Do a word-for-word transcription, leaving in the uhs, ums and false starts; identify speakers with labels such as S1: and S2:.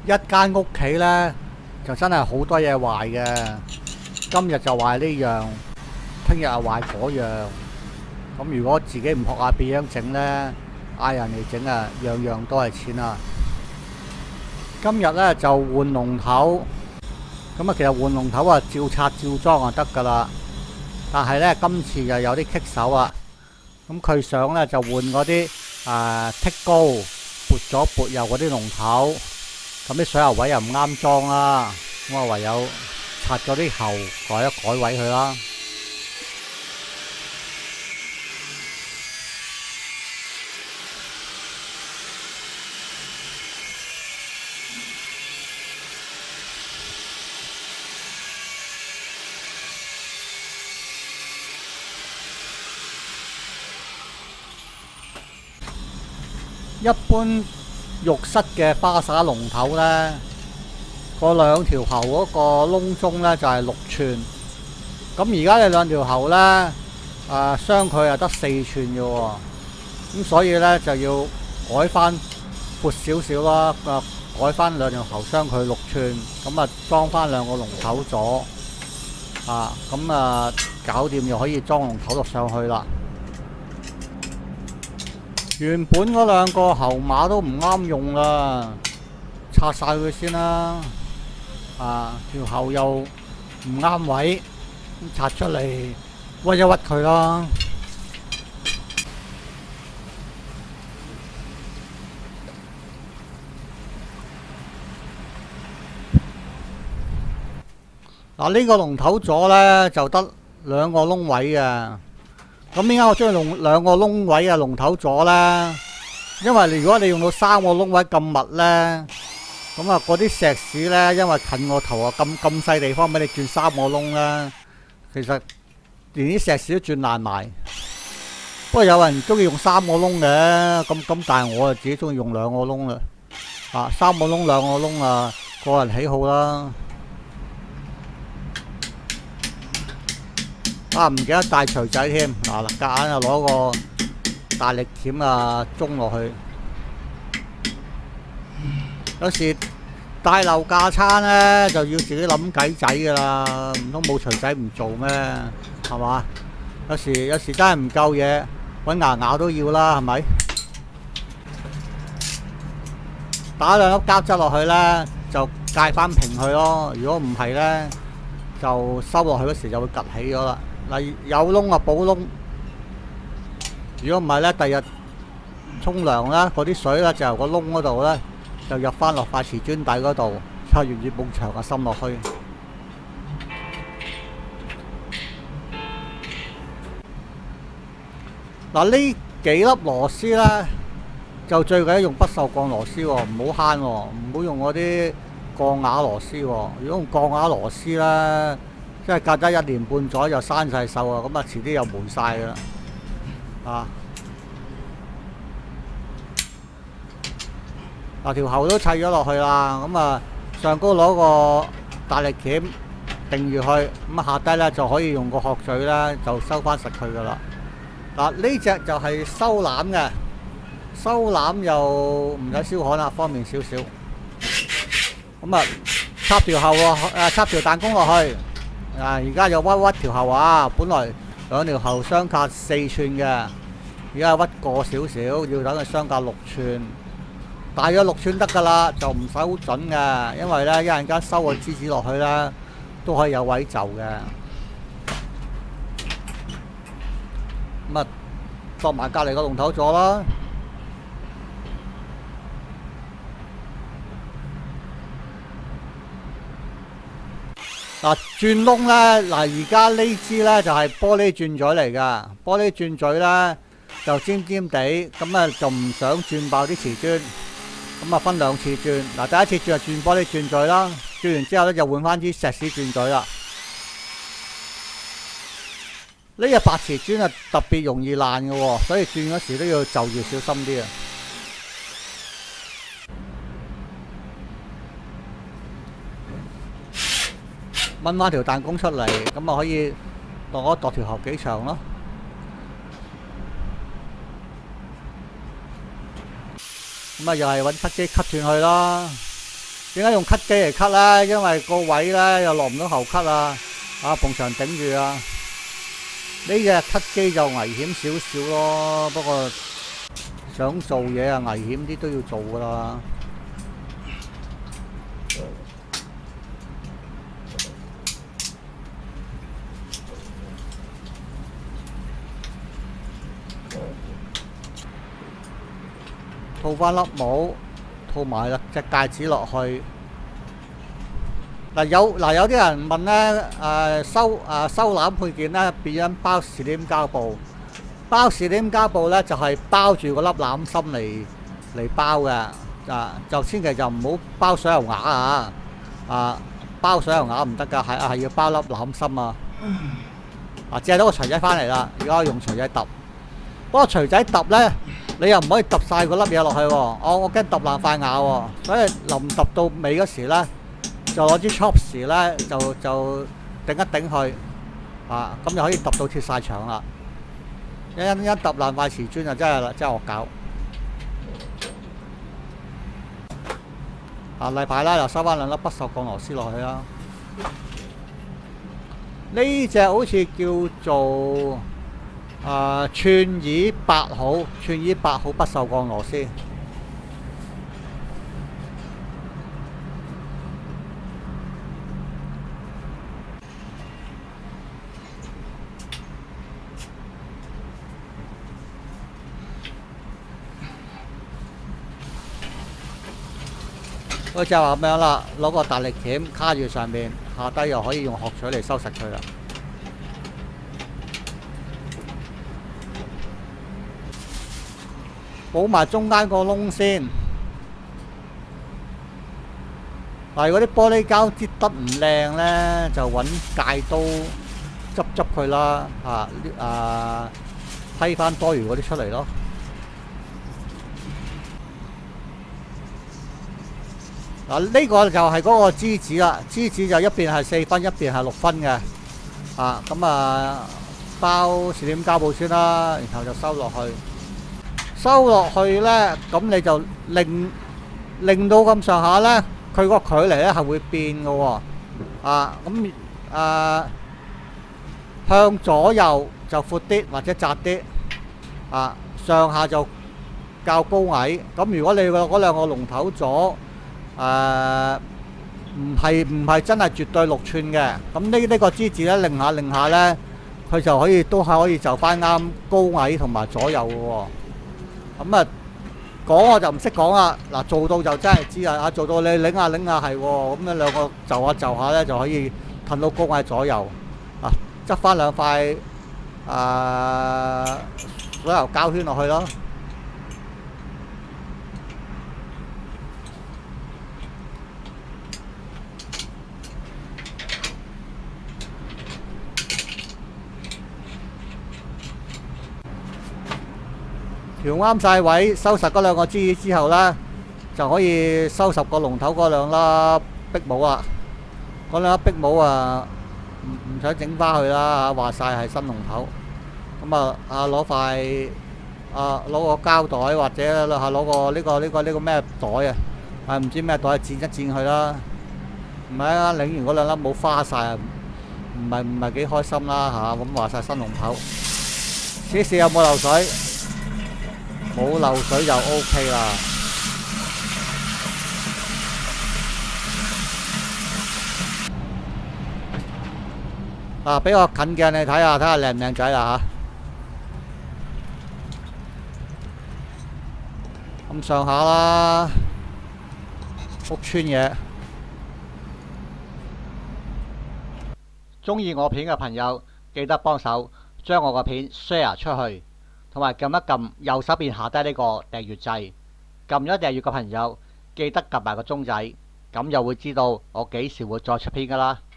S1: 一間屋企呢，就真係好多嘢壞嘅。今日就壞呢樣，聽日又壞嗰樣。咁如果自己唔學下點樣整呢，嗌人嚟整啊，樣樣都係錢啊！今日呢，就換龍頭，咁啊其實換龍頭啊照拆照裝就得噶啦。但係呢，今次又有啲棘手啊！咁佢想呢，就換嗰啲誒剔高撥左撥右嗰啲龍頭，咁啲水喉位又唔啱裝啦，咁啊唯有拆咗啲喉改一改位佢啦。一般浴室嘅花灑龍頭呢，個兩條喉嗰個窿中呢就係六寸。咁而家你兩條喉呢，誒相距係得四寸嘅喎。咁所以呢，就要改翻闊少少啦，誒改翻兩條喉相距六寸，咁啊裝翻兩個龍頭座，啊咁啊搞掂就可以裝龍頭落上去啦。原本嗰兩個喉馬都唔啱用啦，拆晒佢先啦。啊，條喉又唔啱位，拆出嚟屈一屈佢啦。嗱，呢個龍頭座呢，就得兩個窿位嘅。咁點解我中意用兩個窿位嘅龍頭座呢？因為如果你用到三個窿位咁密呢，咁啊嗰啲石屎呢，因為近個頭啊，咁咁細地方俾你轉三個窿呢，其實連啲石屎都轉爛埋。不過有人中意用三個窿嘅，咁咁但係我啊自己中意用兩個窿啦。啊，三個窿兩個窿啊，個人喜好啦。啊！唔記得帶錘仔添，嗱，夾硬就攞個大力鉗啊，中落去。有時大樓架撐呢，就要自己諗計仔噶啦，唔通冇錘仔唔做咩？係嘛？有時有時真係唔夠嘢，揾牙咬都要啦，係咪？打兩粒膠質落去呢，就界翻平佢咯。如果唔係呢，就收落去嗰時就會趌起咗啦。嗱，有窿啊補窿，如果唔係咧，第日沖涼啦，嗰啲水咧就由個窿嗰度咧就入翻落塊瓷磚底嗰度，就沿住埲牆啊滲落去。嗱，呢幾粒螺絲咧就最緊要用不鏽鋼螺絲喎，唔好慳喎，唔好用嗰啲鋼牙螺絲喎。如果用鋼牙螺絲咧，即係隔得一年半載就生晒鏽啊！咁啊，遲啲又霉晒噶啦，啊！嗱，條喉都砌咗落去啦，咁啊上高攞個大力鉗定住佢，咁啊下低咧就可以用個殼嘴咧就收翻實佢噶啦。嗱，呢隻就係收籃嘅，收籃又唔使燒焊啦，方便少少。咁啊插條喉喎，插條彈弓落去。啊！而家又屈屈條喉啊，本來兩條喉相隔四寸嘅，而家屈過少少，要等佢相隔六寸，大約六寸得噶啦，就唔使好準嘅，因為咧一陣間收個支子落去咧，都可以有位就嘅。咁啊，作埋隔離個龍頭座啦。嗱，轉窿咧，嗱而家呢支咧就係玻璃轉嘴嚟噶，玻璃轉嘴咧就尖尖地，咁啊就唔想轉爆啲瓷磚，咁啊分兩次轉。嗱，第一次轉就轉玻璃轉嘴啦，轉完之後咧就換翻支石屎轉嘴啦。呢隻白瓷磚啊特別容易爛嘅喎，所以轉嗰時都要就住小心啲啊。掹翻條彈弓出嚟，咁啊可以度一度條喉幾長咯。咁啊又係揾漆機吸斷佢啦。 點解用咳機嚟咳咧？因為個位咧又落唔到喉咳啊，啊埲牆頂住啊。呢隻咳機就危險少少咯，不過想做嘢啊，危險啲都要做噶啦。套翻粒帽，套埋隻戒指落去。嗱有嗱有啲人問咧，誒收誒收攬配件咧，變咗包士黏膠布。包士黏膠布咧就係包住個粒攬心嚟嚟包嘅，啊就千祈就唔好包水牛牙啊！啊包水牛牙唔得㗎，係係要包粒攬心啊！啊借到個錘仔翻嚟啦，而家用錘仔揼。不過錘仔揼咧，你又唔可以揼晒嗰粒嘢落去喎，我我驚揼爛塊牙喎，所以臨揼到尾嗰時咧，就攞支 chops 咧就就頂一頂佢，啊咁就可以揼到貼晒牆啦。一一一揼爛塊瓷磚就真係啦，真係惡搞。啊例牌啦，又收翻兩粒不鏽鋼螺絲落去啦。呢隻好似叫做啊串耳八號，串耳八號不鏽鋼螺絲。好似話咁樣啦，攞個大力鉗卡住上面，下低又可以用殼錘嚟收實佢啦。補埋中間個窿先。嗱，如果啲玻璃膠擠得唔靚咧，就揾戒刀執執佢啦，啊啊批翻多餘嗰啲出嚟咯。嗱，呢個就係嗰個支子啦，支子就一邊係四分，一邊係六分嘅。啊，咁啊包士黏膠布先啦，然後就收落去。收落去咧，咁你就令令到咁上下咧，佢個距離咧係會變嘅喎。啊，咁啊向左右就闊啲或者窄啲，啊上下就較高矮。咁如果你個嗰兩個龍頭座誒唔係唔係真係絕對六寸嘅，咁呢呢個支子咧擰下擰下咧，佢就可以都係可以就翻啱高矮同埋左右嘅喎。咁啊，講我就唔識講啦。嗱，做到就真係知啦。啊，做到你擰下擰下係喎，咁樣兩個就下就下咧，就可以褪到高矮左右。啊，執翻兩塊啊水油膠圈落去咯。調啱晒位，收實嗰兩個支之後咧，就可以收拾個龍頭嗰兩粒壁帽啦。嗰兩粒壁帽啊，唔唔想整翻去啦嚇，話晒係新龍頭。咁啊啊攞塊啊攞個膠袋或者嚇攞個呢個呢個呢個咩袋啊？啊唔知咩袋，剪一剪佢啦。唔係啊，擰完嗰兩粒冇花晒啊，唔係唔係幾開心啦嚇。咁話晒新龍頭，試試有冇漏水。冇漏水就 O K 啦。啊，俾個近鏡你睇下，睇下靚唔靚仔啦嚇。咁上下啦，屋村嘢。中意我片嘅朋友，記得幫手將我個片 share 出去。同埋撳一撳右手邊下低呢個訂閱掣，撳咗訂閱嘅朋友記得撳埋個鐘仔，咁就會知道我幾時會再出片㗎啦。